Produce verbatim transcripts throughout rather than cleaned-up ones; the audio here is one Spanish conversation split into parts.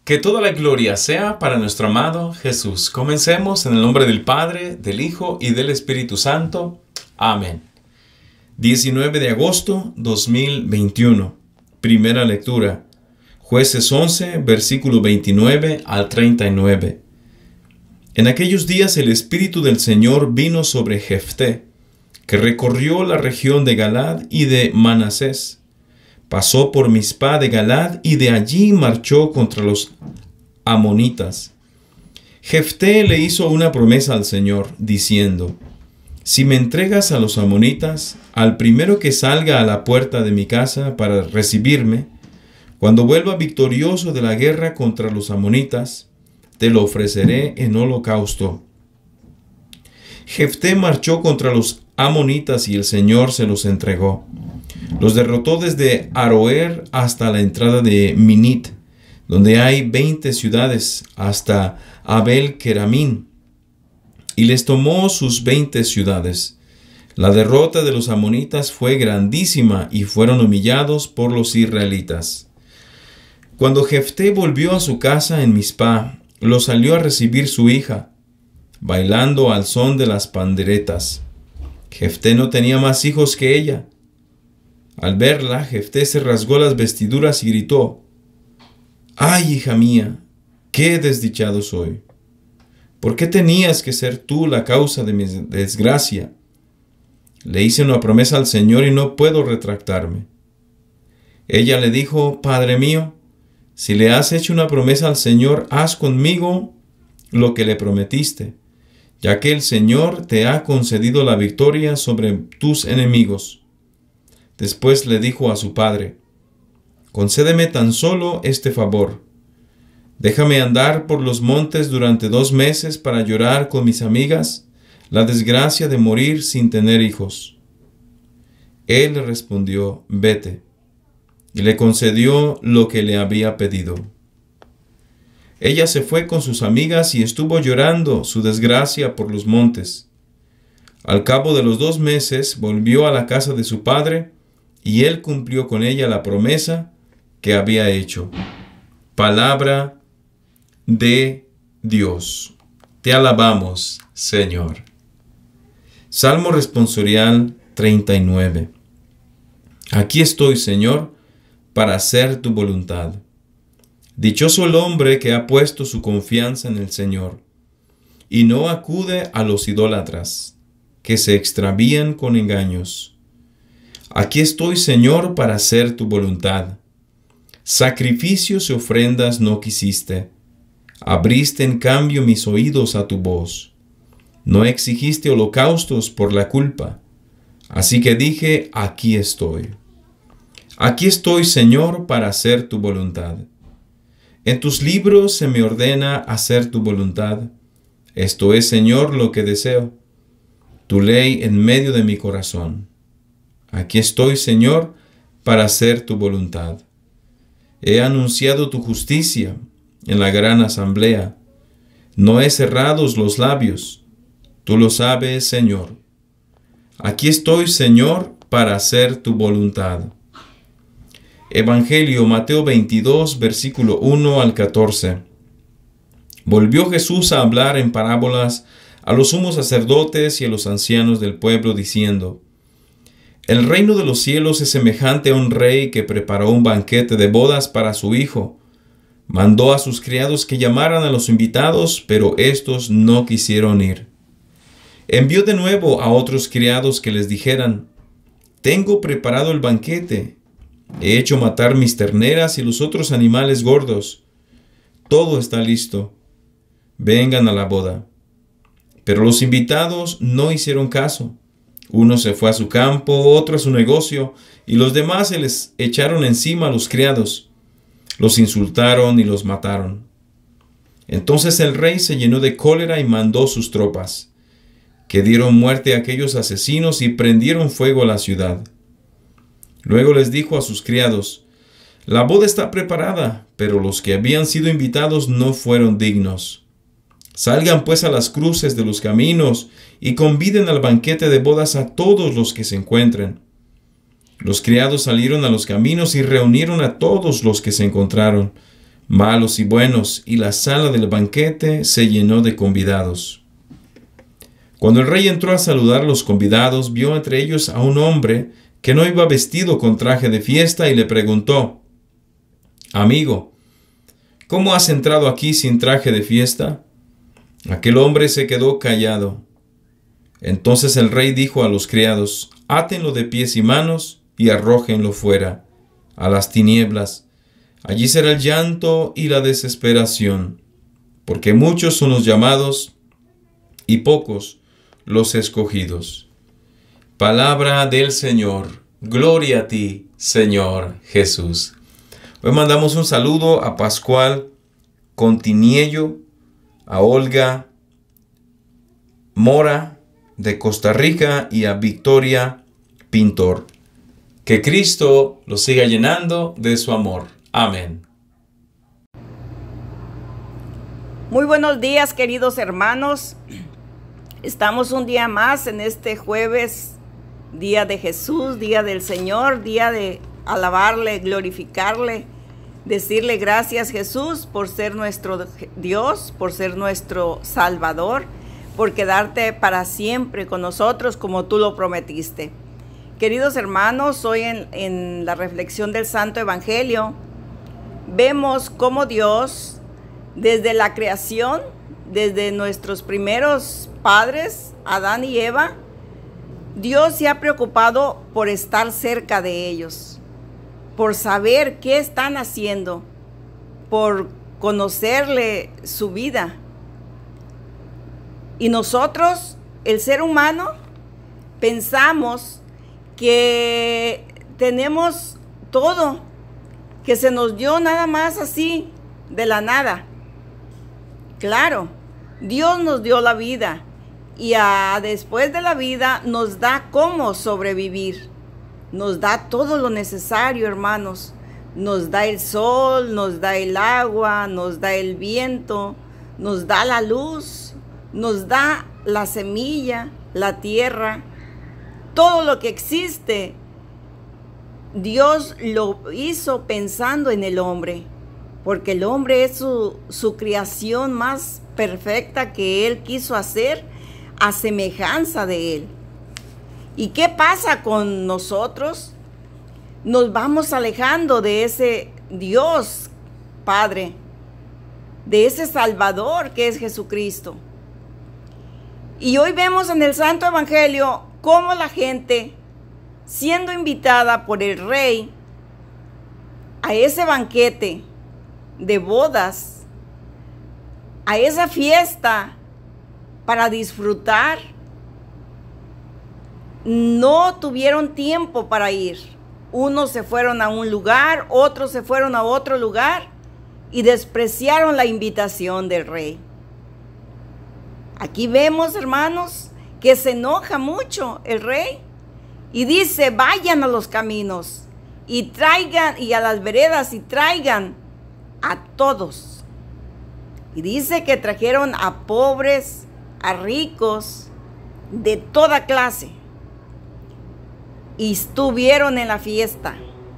Que toda la gloria sea para nuestro amado Jesús. Comencemos en el nombre del Padre, del Hijo y del Espíritu Santo. Amén. diecinueve de agosto dos mil veintiuno. Primera lectura. Jueces once, versículo veintinueve al treinta y nueve. En aquellos días el Espíritu del Señor vino sobre Jefté, que recorrió la región de Galad y de Manasés. Pasó por Mizpá de Galad y de allí marchó contra los amonitas. Jefté le hizo una promesa al Señor, diciendo: si me entregas a los amonitas, al primero que salga a la puerta de mi casa para recibirme, cuando vuelva victorioso de la guerra contra los amonitas, te lo ofreceré en holocausto. Jefté marchó contra los amonitas y el Señor se los entregó. Los derrotó desde Aroer hasta la entrada de Minit, donde hay veinte ciudades, hasta Abel-Keramín, y les tomó sus veinte ciudades. La derrota de los amonitas fue grandísima y fueron humillados por los israelitas. Cuando Jefté volvió a su casa en Mizpá, lo salió a recibir su hija, bailando al son de las panderetas. Jefté no tenía más hijos que ella. Al verla, Jefté se rasgó las vestiduras y gritó: ¡ay, hija mía! ¡Qué desdichado soy! ¿Por qué tenías que ser tú la causa de mi desgracia? Le hice una promesa al Señor y no puedo retractarme. Ella le dijo: Padre mío, si le has hecho una promesa al Señor, haz conmigo lo que le prometiste, ya que el Señor te ha concedido la victoria sobre tus enemigos. Después le dijo a su padre: concédeme tan solo este favor. Déjame andar por los montes durante dos meses para llorar con mis amigas la desgracia de morir sin tener hijos. Él le respondió: vete, y le concedió lo que le había pedido. Ella se fue con sus amigas y estuvo llorando su desgracia por los montes. Al cabo de los dos meses volvió a la casa de su padre, y él cumplió con ella la promesa que había hecho. Palabra de Dios. Te alabamos, Señor. Salmo responsorial treinta y nueve. Aquí estoy, Señor, para hacer tu voluntad. Dichoso el hombre que ha puesto su confianza en el Señor, y no acude a los idólatras, que se extravían con engaños. Aquí estoy, Señor, para hacer tu voluntad. Sacrificios y ofrendas no quisiste. Abriste en cambio mis oídos a tu voz. No exigiste holocaustos por la culpa. Así que dije: aquí estoy. Aquí estoy, Señor, para hacer tu voluntad. En tus libros se me ordena hacer tu voluntad. Esto es, Señor, lo que deseo, tu ley en medio de mi corazón. Aquí estoy, Señor, para hacer tu voluntad. He anunciado tu justicia en la gran asamblea. No he cerrado los labios. Tú lo sabes, Señor. Aquí estoy, Señor, para hacer tu voluntad. Evangelio Mateo veintidós, versículo uno al catorce. Volvió Jesús a hablar en parábolas a los sumos sacerdotes y a los ancianos del pueblo, diciendo: el reino de los cielos es semejante a un rey que preparó un banquete de bodas para su hijo. Mandó a sus criados que llamaran a los invitados, pero éstos no quisieron ir. Envió de nuevo a otros criados que les dijeran: tengo preparado el banquete. He hecho matar mis terneras y los otros animales gordos. Todo está listo. Vengan a la boda. Pero los invitados no hicieron caso. Uno se fue a su campo, otro a su negocio, y los demás se les echaron encima a los criados. Los insultaron y los mataron. Entonces el rey se llenó de cólera y mandó sus tropas, que dieron muerte a aquellos asesinos y prendieron fuego a la ciudad. Luego les dijo a sus criados: la boda está preparada, pero los que habían sido invitados no fueron dignos. Salgan pues a las cruces de los caminos y conviden al banquete de bodas a todos los que se encuentren. Los criados salieron a los caminos y reunieron a todos los que se encontraron, malos y buenos, y la sala del banquete se llenó de convidados. Cuando el rey entró a saludar a los convidados, vio entre ellos a un hombre que no iba vestido con traje de fiesta y le preguntó: «Amigo, ¿cómo has entrado aquí sin traje de fiesta?». Aquel hombre se quedó callado. Entonces el rey dijo a los criados: «Átenlo de pies y manos y arrójenlo fuera, a las tinieblas. Allí será el llanto y la desesperación, porque muchos son los llamados y pocos los escogidos». Palabra del Señor. Gloria a ti, Señor Jesús. Hoy mandamos un saludo a Pascual Continiello, a Olga Mora de Costa Rica y a Victoria Pintor. Que Cristo los siga llenando de su amor. Amén. Muy buenos días, queridos hermanos. Estamos un día más en este jueves, día de Jesús, día del Señor, día de alabarle, glorificarle, decirle gracias, Jesús, por ser nuestro Dios, por ser nuestro Salvador, por quedarte para siempre con nosotros como tú lo prometiste. Queridos hermanos, hoy en, en la reflexión del Santo Evangelio vemos cómo Dios, desde la creación, desde nuestros primeros padres, Adán y Eva, Dios se ha preocupado por estar cerca de ellos, por saber qué están haciendo, por conocerle su vida. Y nosotros, el ser humano, pensamos que tenemos todo, que se nos dio nada más así, de la nada. Claro, Dios nos dio la vida y a, después de la vida nos da cómo sobrevivir. Nos da todo lo necesario, hermanos. Nos da el sol, nos da el agua, nos da el viento, nos da la luz, nos da la semilla, la tierra. Todo lo que existe, Dios lo hizo pensando en el hombre, porque el hombre es su, su creación más perfecta que Él quiso hacer a semejanza de Él. ¿Y qué pasa con nosotros? Nos vamos alejando de ese Dios Padre, de ese Salvador que es Jesucristo. Y hoy vemos en el Santo Evangelio cómo la gente, siendo invitada por el rey a ese banquete de bodas, a esa fiesta para disfrutar, no tuvieron tiempo para ir. Unos se fueron a un lugar, otros se fueron a otro lugar y despreciaron la invitación del rey. Aquí vemos, hermanos, que se enoja mucho el rey y dice: vayan a los caminos y traigan, y a las veredas, y traigan a todos. Y dice que trajeron a pobres, a ricos, de toda clase, y estuvieron en la fiesta.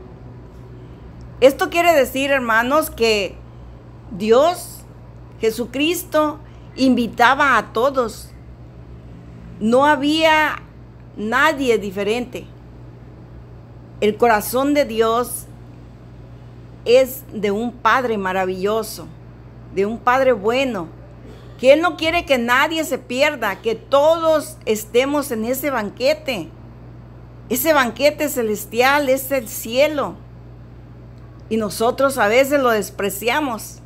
Esto quiere decir, hermanos, que Dios, Jesucristo, invitaba a todos. No había nadie diferente. El corazón de Dios es de un Padre maravilloso, de un Padre bueno, que Él no quiere que nadie se pierda, que todos estemos en ese banquete. Ese banquete celestial es el cielo. Y nosotros a veces lo despreciamos.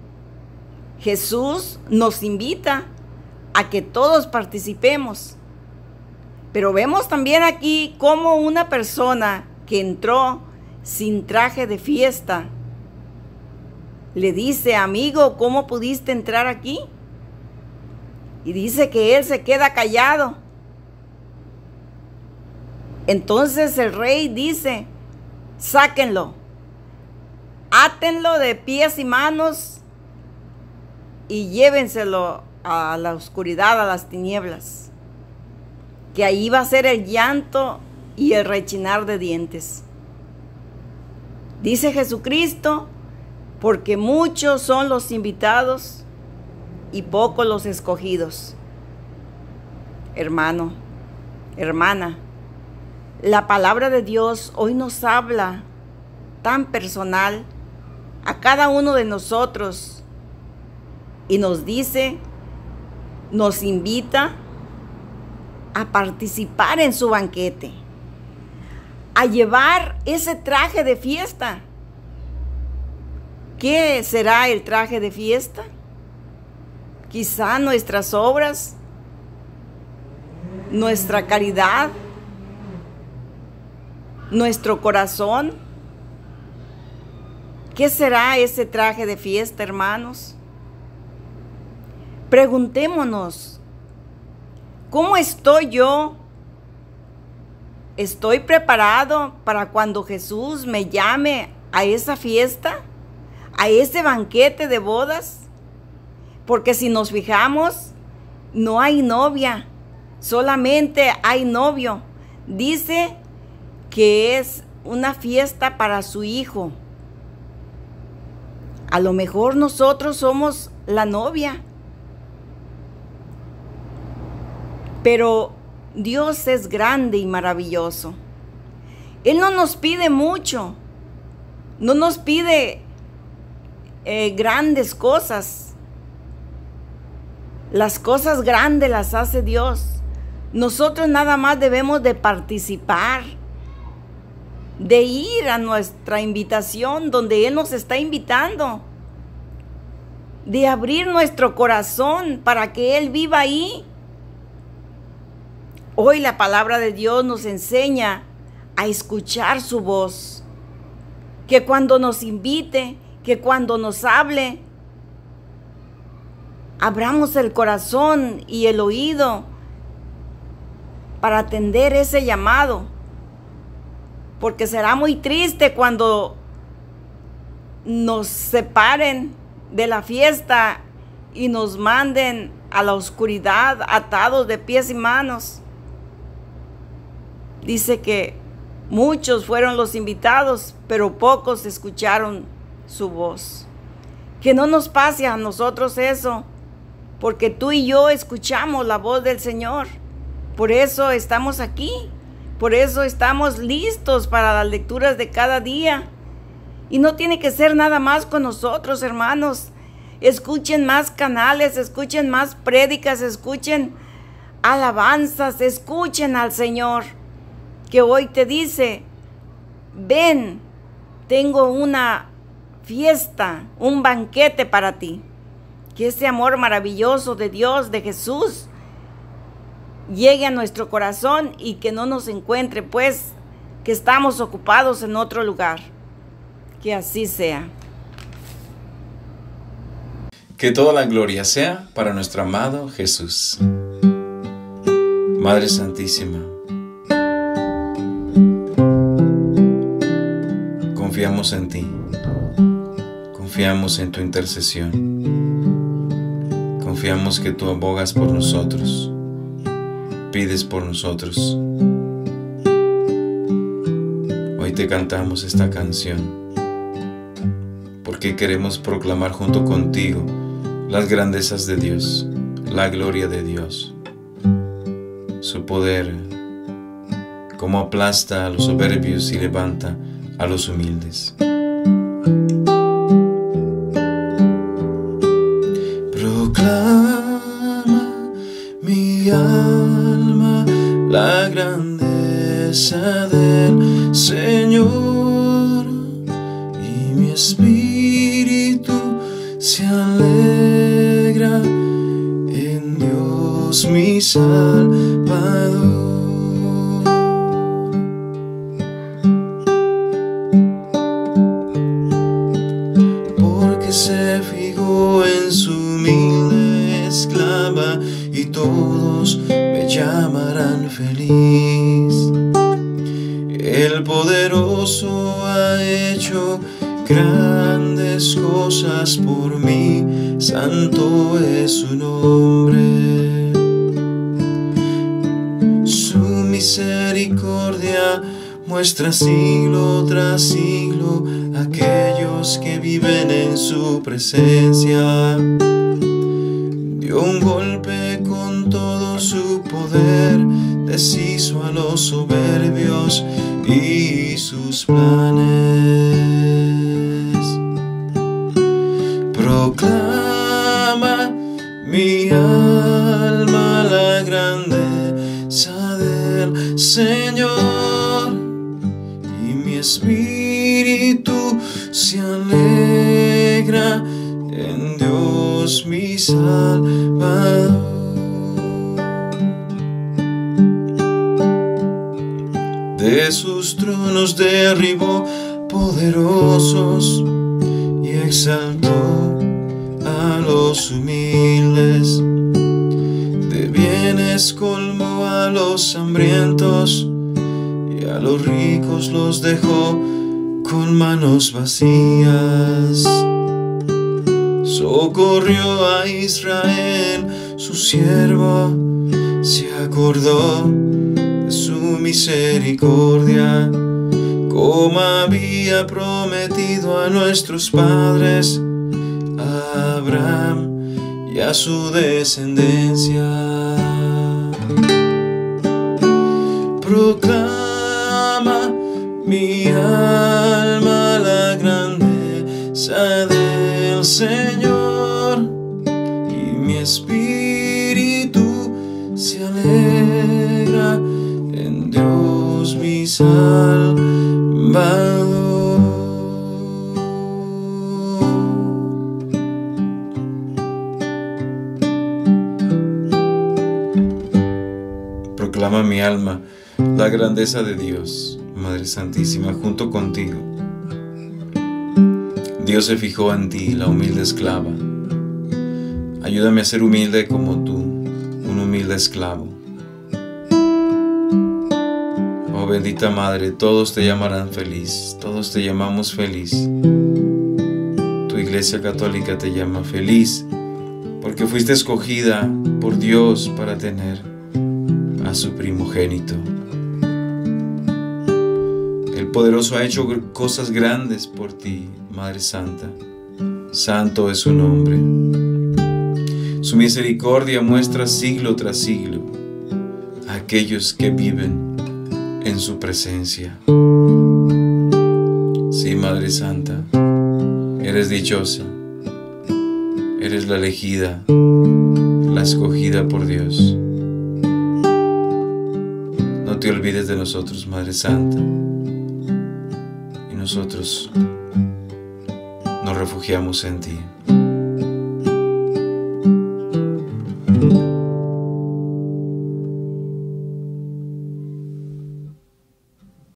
Jesús nos invita a que todos participemos. Pero vemos también aquí cómo una persona que entró sin traje de fiesta le dice: amigo, ¿cómo pudiste entrar aquí? Y dice que él se queda callado. Entonces el rey dice: sáquenlo, átenlo de pies y manos y llévenselo a la oscuridad, a las tinieblas, que ahí va a ser el llanto y el rechinar de dientes. Dice Jesucristo porque muchos son los invitados y pocos los escogidos. Hermano, hermana, la palabra de Dios hoy nos habla tan personal a cada uno de nosotros y nos dice, nos invita a participar en su banquete, a llevar ese traje de fiesta. ¿Qué será el traje de fiesta? Quizá nuestras obras, nuestra caridad, nuestro corazón. ¿Qué será ese traje de fiesta, hermanos? Preguntémonos, ¿cómo estoy yo? ¿Estoy preparado para cuando Jesús me llame a esa fiesta, a ese banquete de bodas? Porque si nos fijamos, no hay novia, solamente hay novio. Dice que es una fiesta para su hijo. A lo mejor nosotros somos la novia. Pero Dios es grande y maravilloso. Él no nos pide mucho, no nos pide eh, grandes cosas. Las cosas grandes las hace Dios. Nosotros nada más debemos de participar, de ir a nuestra invitación donde Él nos está invitando, de abrir nuestro corazón para que Él viva ahí. Hoy la palabra de Dios nos enseña a escuchar su voz, que cuando nos invite, que cuando nos hable, abramos el corazón y el oído para atender ese llamado, porque será muy triste cuando nos separen de la fiesta y nos manden a la oscuridad atados de pies y manos. Dice que muchos fueron los invitados, pero pocos escucharon su voz. Que no nos pase a nosotros eso, porque tú y yo escuchamos la voz del Señor. Por eso estamos aquí, por eso estamos listos para las lecturas de cada día. Y no tiene que ser nada más con nosotros, hermanos. Escuchen más canales, escuchen más prédicas, escuchen alabanzas, escuchen al Señor, que hoy te dice, ven, tengo una fiesta, un banquete para ti. Que ese amor maravilloso de Dios, de Jesús, llegue a nuestro corazón y que no nos encuentre, pues, que estamos ocupados en otro lugar. Que así sea. Que toda la gloria sea para nuestro amado Jesús. Madre Santísima, confiamos en ti, confiamos en tu intercesión, confiamos que tú abogas por nosotros, pides por nosotros. Hoy te cantamos esta canción porque queremos proclamar junto contigo las grandezas de Dios, la gloria de Dios, su poder, cómo aplasta a los soberbios y levanta a los humildes. Proclama mi alma la grandeza del Señor, y mi espíritu se alegra en Dios mi Salvador. Se fijó en su humilde esclava, y todos me llamarán feliz. El poderoso ha hecho grandes cosas por mí, santo es su nombre. Su misericordia muestra siglo tras siglo aquellos que viven en su presencia. Dio un golpe con todo su poder, deshizo a los soberbios y sus planes. Proclama mi alma la grandeza del Señor, y mi espíritu se alegra en Dios mi Salvador. De sus tronos derribó poderosos y exaltó a los humildes. De bienes colmó a los hambrientos, y a los ricos los dejó con manos vacías. Socorrió a Israel, su siervo, se acordó de su misericordia, como había prometido a nuestros padres, a Abraham y a su descendencia. Proclama mi alma la grandeza del Señor, y mi espíritu se alegra en Dios mi Salvador. Proclama mi alma la grandeza de Dios, Madre Santísima, junto contigo. Dios se fijó en ti, la humilde esclava. Ayúdame a ser humilde como tú, un humilde esclavo. Oh bendita Madre, todos te llamarán feliz, todos te llamamos feliz. Tu Iglesia Católica te llama feliz, porque fuiste escogida por Dios para tener a su primogénito. El Poderoso ha hecho cosas grandes por ti, Madre Santa. Santo es su nombre. Su misericordia muestra siglo tras siglo a aquellos que viven en su presencia. Sí, Madre Santa, eres dichosa, eres la elegida, la escogida por Dios. No te olvides de nosotros, Madre Santa, y nosotros nos refugiamos en ti.